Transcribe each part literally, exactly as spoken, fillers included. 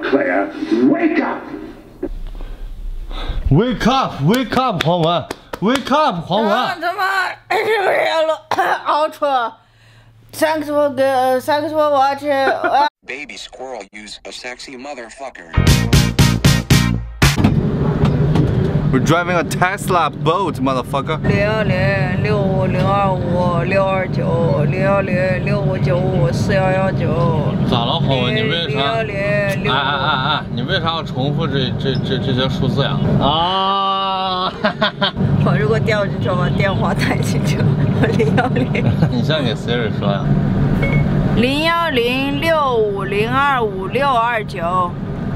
Claire, wake up! Wake up, wake up， 黄文 ，Wake up， 黄文。 啊、他妈是不是了？Ultra。Thanks for good. Thanks for watching. Baby squirrel use a sexy motherfucker. We're driving a Tesla boat, motherfucker. 零幺零六五零二五六二九零幺零六五九五四幺幺九。 咋了，黄文？你为啥？ 零幺零六。 哎哎哎哎，你为啥要重复这这这这些数字呀？啊！ 我如果掉进去，把电话带进去，零幺零。 你先给 Siri 说呀。 零幺零六五零二五六二九。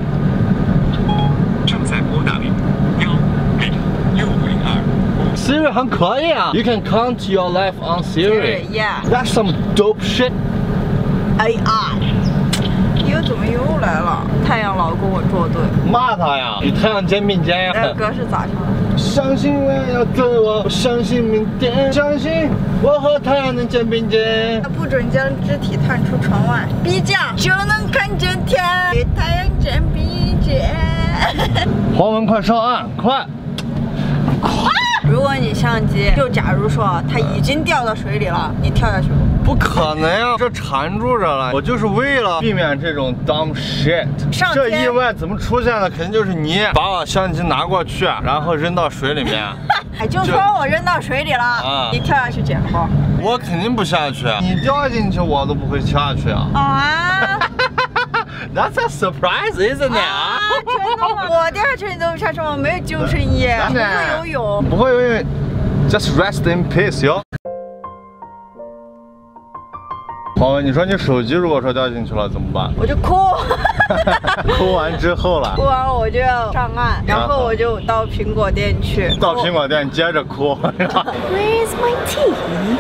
正在拨打零幺零六五零二。 Siri 很可以啊。You can count your life on Siri. Yeah. That's some dope shit. A I。又怎么又来了？太阳老跟我作对。 骂他呀！与太阳肩并肩呀！ 那歌是咋唱的？ 相信我要对我，相信明天，相信我和太阳能肩并肩。 不准将肢体探出窗外，逼降就能看见天，与太阳肩并肩。 黄文，快上岸，快！ 快！如果你相机，就假如说它已经掉到水里了，你跳下去不？ 不可能呀，这缠住着了。我就是为了避免这种 dumb shit。这意外怎么出现的？肯定就是你把我相机拿过去，然后扔到水里面。 就说我扔到水里了，啊、你跳下去捡不？ 我肯定不下去，你掉进去我都不会下去啊。 啊 ！That's a surprise, isn't it? 啊，真的吗？我掉下去你都不下去吗？我没有救生衣，不会游泳。 不会游泳 ，just rest in peace 哟。黄文，你说你手机如果说掉进去了怎么办？ 我就哭。 哭完之后了？哭完我就要上岸，然后我就到苹果店去。 到苹果店接着哭。 Where's my tea?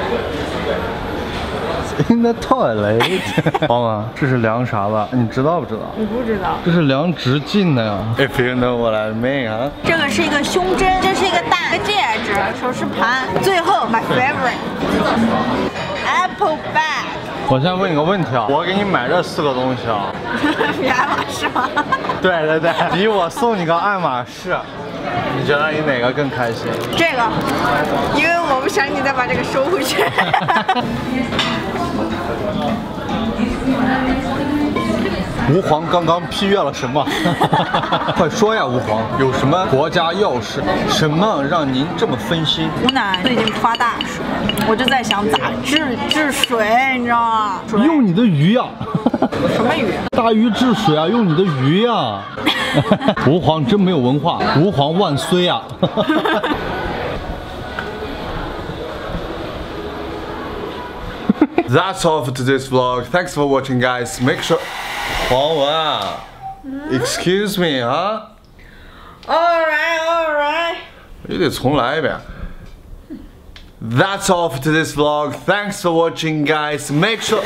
In the toilet. 黄文，这是量啥的？你知道不知道？ 你不知道。 这是量直径的呀。If you know what I mean 啊。 这个是一个胸针，这是一个大戒指、首饰盘，最后 my favorite Apple bag。 我先问你个问题啊，我给你买这四个东西啊， 比爱马仕吗？ 对对对，比我送你个爱马仕，你觉得你哪个更开心？ 这个，因为我不想你再把这个收回去。 吾皇刚刚批阅了什么？快说呀，吾皇，有什么国家要事？什么让您这么分心？ 湖南最近发大水，我就在想咋治治水，你知道吗？ 用你的鱼呀！ 什么鱼？ 大禹治水啊，用你的鱼呀！吾皇真没有文化，吾皇万岁啊！That's all for today's vlog. Thanks for watching, guys. Make sure. 黄文 ，Excuse me 啊。 All right, all right. 你得重来一遍。That's all for today's vlog. Thanks for watching, guys. Make sure.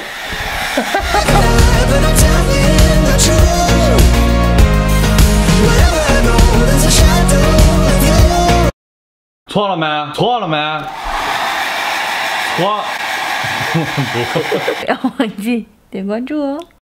错了没？错了没？错。 不要忘记点关注哦。